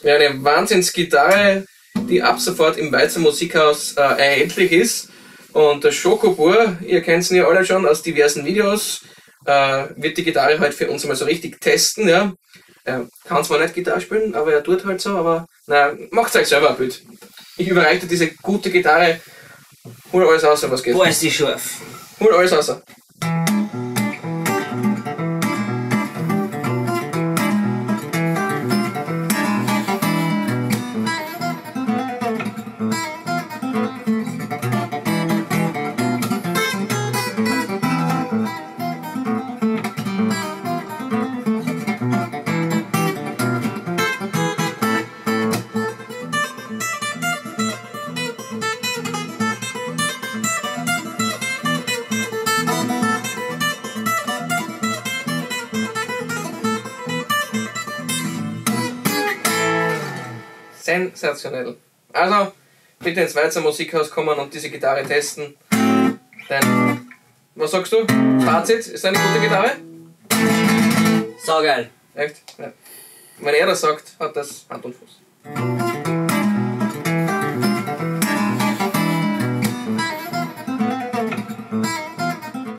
Ja, eine Wahnsinnsgitarre, die ab sofort im Weizer Musikhaus erhältlich ist. Und der Schokobur, ihr kennt ihn ja alle schon aus diversen Videos, wird die Gitarre halt für uns mal so richtig testen. Ja. Er kann zwar nicht Gitarre spielen, aber er tut halt so, aber naja, macht euch selber ein Bild. Ich überreiche dir diese gute Gitarre, hol alles raus, was geht. Wo ist die scharf? Hol alles raus. Sensationell. Also, bitte ins Weizer Musikhaus kommen und diese Gitarre testen. Denn, was sagst du? Fazit, ist eine gute Gitarre? Saugeil. Echt? Ja. Wenn er das sagt, hat das Hand und Fuß.